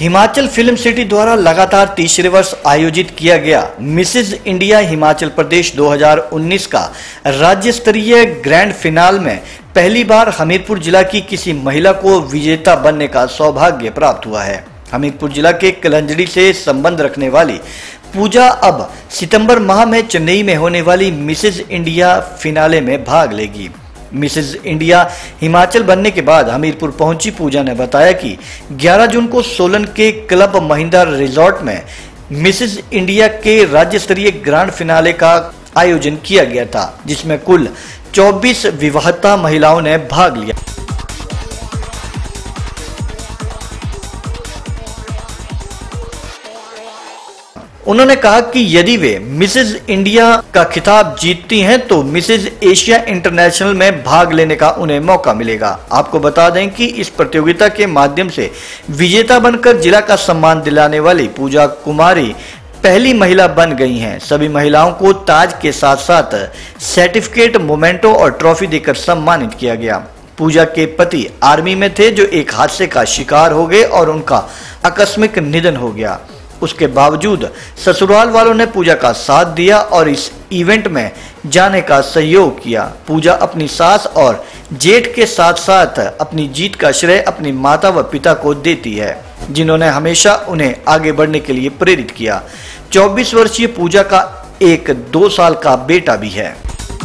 Himachal film city द्वारा लगातार तीसरे वर्ष आयोजित किया गया मिसेज इंडिया हिमाचल प्रदेश 2019 का राज्य स्तरीय ग्रैंड फिनाल में पहली बार हमीरपुर जिला की किसी महिला को विजेता बनने का सौभाग्य प्राप्त हुआ है। हमीरपुर जिला के कलंजड़ी से संबंध रखने वाली पूजा अब सितंबर माह में चेन्नई में होने वाली मिसेज इंडिया फिनाले में भाग लेगी। मिसेज इंडिया हिमाचल बनने के बाद हमीरपुर पहुंची पूजा ने बताया कि 11 जून को सोलन के क्लब महिंद्रा रिजॉर्ट में मिसेज इंडिया के राज्य स्तरीय ग्रैंड फिनाले का आयोजन किया गया था, जिसमें कुल 24 विवाहिता महिलाओं ने भाग लिया। उन्होंने कहा कि यदि वे मिसेज इंडिया का खिताब जीतती हैं तो मिसेज एशिया इंटरनेशनल में भाग लेने का उन्हें मौका मिलेगा। आपको बता दें कि इस प्रतियोगिता के माध्यम से विजेता बनकर जिला का सम्मान दिलाने वाली पूजा कुमारी पहली महिला बन गई हैं। सभी महिलाओं को ताज के साथ साथ सर्टिफिकेट, मोमेंटो और ट्रॉफी देकर सम्मानित किया गया। पूजा के पति आर्मी में थे जो एक हादसे का शिकार हो गए और उनका आकस्मिक निधन हो गया। उसके बावजूद ससुराल वालों ने पूजा का साथ दिया और इस इवेंट में जाने का सहयोग किया। पूजा अपनी सास और जेठ के साथ साथ अपनी जीत का श्रेय अपनी माता व पिता को देती है, जिन्होंने हमेशा उन्हें आगे बढ़ने के लिए प्रेरित किया। 24 वर्षीय पूजा का एक 2 साल का बेटा भी है।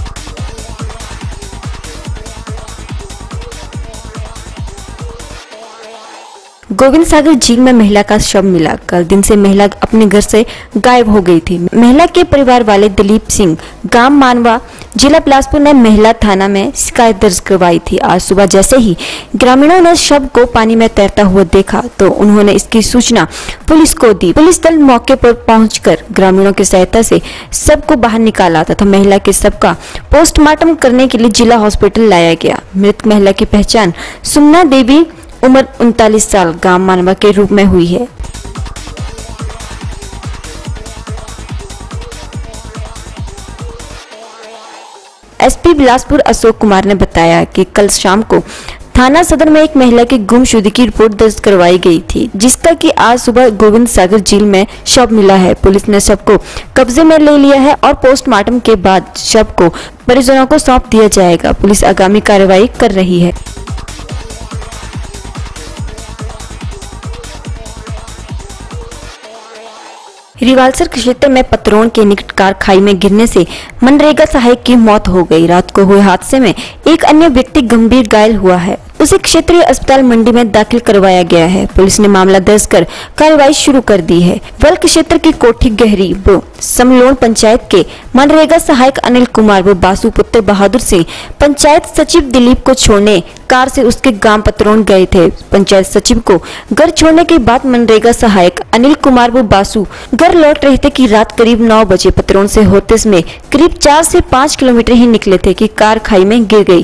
गोविंद सागर झील में महिला का शव मिला। कल दिन से महिला अपने घर से गायब हो गई थी। महिला के परिवार वाले दिलीप सिंह गांव मानवा जिला बिलासपुर ने महिला थाना में शिकायत दर्ज करवाई थी। आज सुबह जैसे ही ग्रामीणों ने शव को पानी में तैरता हुआ देखा तो उन्होंने इसकी सूचना पुलिस को दी। पुलिस दल मौके पर पहुंचकर ग्रामीणों की सहायता से शव को बाहर निकाला तथा महिला के शव का पोस्टमार्टम करने के लिए जिला हॉस्पिटल लाया गया। मृत महिला की पहचान सुमना देवी उम्र 39 साल गांव मानवा के रूप में हुई है। एसपी बिलासपुर अशोक कुमार ने बताया कि कल शाम को थाना सदर में एक महिला की गुमशुदगी की रिपोर्ट दर्ज करवाई गई थी, जिसका कि आज सुबह गोविंद सागर झील में शव मिला है। पुलिस ने शव को कब्जे में ले लिया है और पोस्टमार्टम के बाद शव को परिजनों को सौंप दिया जाएगा। पुलिस आगामी कार्रवाई कर रही है। रिवालसर क्षेत्र में पतरोन के निकट कार खाई में गिरने से मनरेगा सहायक की मौत हो गई। रात को हुए हादसे में एक अन्य व्यक्ति गंभीर घायल हुआ है। उसे क्षेत्रीय अस्पताल मंडी में दाखिल करवाया गया है। पुलिस ने मामला दर्ज कर कार्रवाई शुरू कर दी है। वल्क क्षेत्र की कोठी गहरी व समलोन पंचायत के मनरेगा सहायक अनिल कुमार व बासु पुत्र बहादुर सिंह पंचायत सचिव दिलीप को छोड़ने कार से उसके गांव पतरोन गए थे। पंचायत सचिव को घर छोड़ने के बाद मनरेगा सहायक अनिल कुमार व बासु घर लौट रहे थे कि रात करीब 9 बजे पतरोन से होते में करीब 4 से 5 किलोमीटर ही निकले थे कि कार खाई में गिर गई।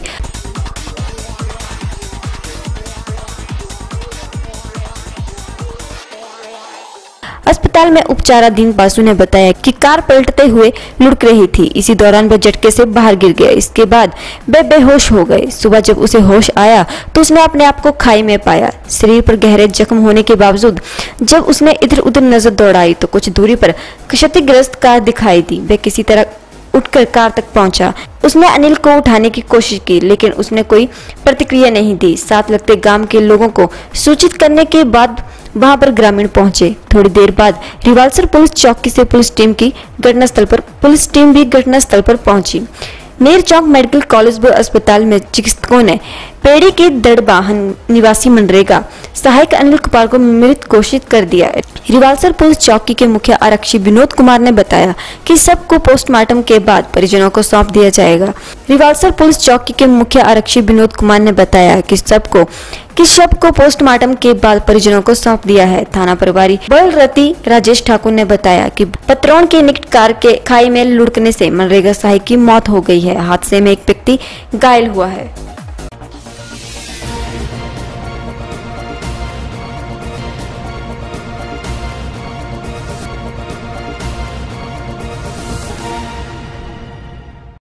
अस्पताल में उपचाराधीन बासु ने बताया कि कार पलटते हुए लुढ़क रही थी। इसी दौरान वह झटके से बाहर गिर गया। इसके बाद वे बेहोश हो गए। सुबह जब उसे होश आया तो उसने अपने आप को खाई में पाया। शरीर पर गहरे जख्म होने के बावजूद जब उसने इधर उधर नजर दौड़ाई तो कुछ दूरी पर क्षतिग्रस्त कार दिखाई दी। वह किसी तरह उठकर कार तक पहुंचा। उसने अनिल को उठाने की कोशिश की, लेकिन उसने कोई प्रतिक्रिया नहीं दी। साथ लगते गांव के लोगों को सूचित करने के बाद वहां पर ग्रामीण पहुंचे। थोड़ी देर बाद रिवालसर पुलिस चौकी से पुलिस टीम भी घटनास्थल पर पहुंची। नेर चौक मेडिकल कॉलेज व अस्पताल में चिकित्सकों ने पेड़ी के दड़बाहन निवासी मनरेगा सहायक अनिल कुमार को मृत घोषित कर दिया। रिवालसर पुलिस चौकी के मुख्य आरक्षी विनोद कुमार ने बताया कि सब को पोस्टमार्टम के बाद परिजनों को सौंप दिया जाएगा। रिवालसर पुलिस चौकी के मुख्य आरक्षी विनोद कुमार ने बताया कि शव को पोस्टमार्टम के बाद परिजनों को सौंप दिया है। थाना प्रभारी बलरती राजेश ठाकुर ने बताया कि पतरौन के निकट कार के खाई में लुढ़कने से मनरेगा सहायक की मौत हो गई है। हादसे में एक व्यक्ति घायल हुआ है।